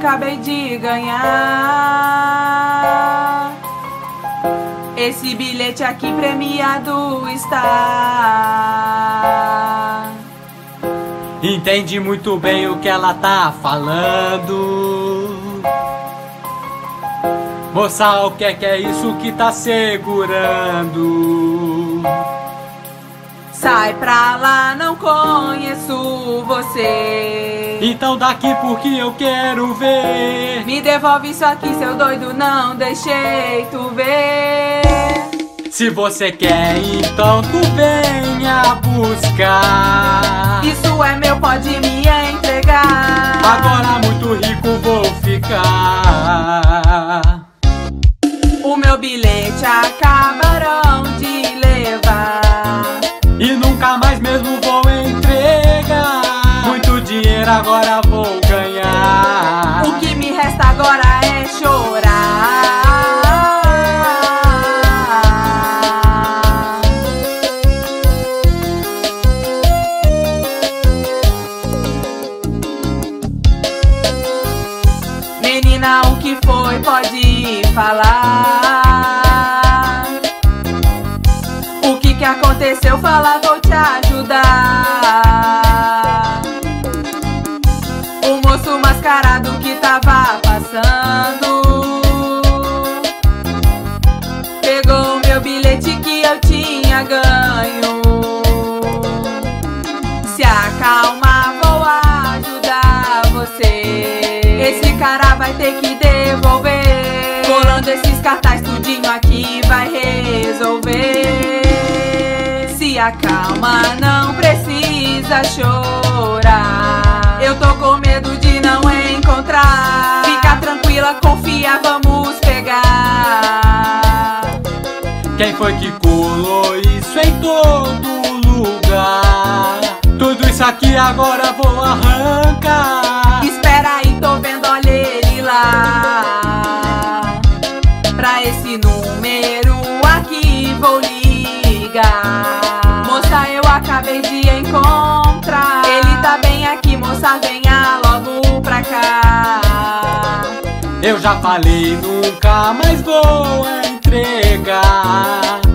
acabei de ganhar. Esse bilhete aqui premiado está. Entende muito bem o que ela tá falando. Moça, o que é isso que tá segurando? Sai pra lá, não conheço você. Então daqui porque eu quero ver. Me devolve isso aqui, seu doido, não deixei tu ver. Se você quer, então tu venha buscar. Isso é meu, pode me entregar. Agora muito rico vou ficar. O meu bilhete acabaram de levar E nunca mais mesmo vou entregar. Muito dinheiro agora vou ganhar. O que me resta agora é chorar. Menina, o que foi? Pode falar. O que aconteceu? Fala, vou te ajudar. O moço mascarado que tava passando pegou o meu bilhete que eu tinha ganho. Se acalma, vou ajudar você. Esse cara vai ter que devolver. Colando esses cartazes tudinho aqui vai resolver. Se acalma, não precisa chorar. Eu tô com medo de não encontrar. Fica tranquila, confia, vamos pegar. Quem foi que colou isso em todo lugar? Tudo isso aqui agora vou arrancar. Espera aí, tô vendo, olha ele lá. Pra esse número aqui vou ligar. Moça, eu acabei de encontrar. Ele tá bem aqui, moça, venha logo pra cá. Eu já falei, nunca mais vou entregar.